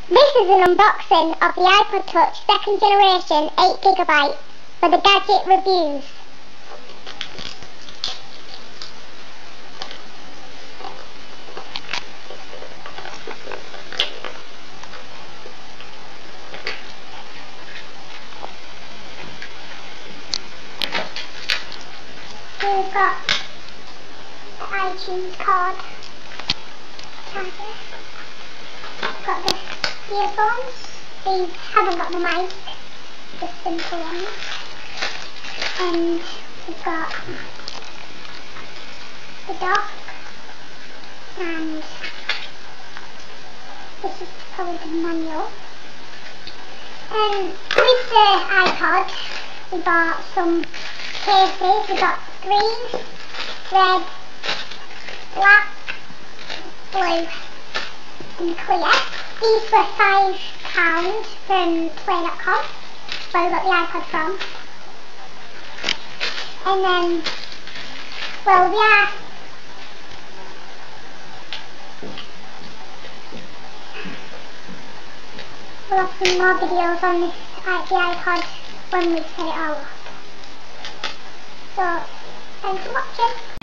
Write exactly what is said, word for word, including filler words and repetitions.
This is an unboxing of the iPod Touch second generation eight gigabyte for the Gadget Reviews. So we've got the iTunes card, charger, got the earphones. These haven't got the mic, just simple ones. And we've got the dock, and this is probably the manual. And with the iPod, we bought some cases. We got green, red, black, blue and clear. These were five pounds from play dot com, where we got the iPod from. And then, well, we are we'll have some more videos on this uh, the iPod when we set it all up. So, thanks for watching.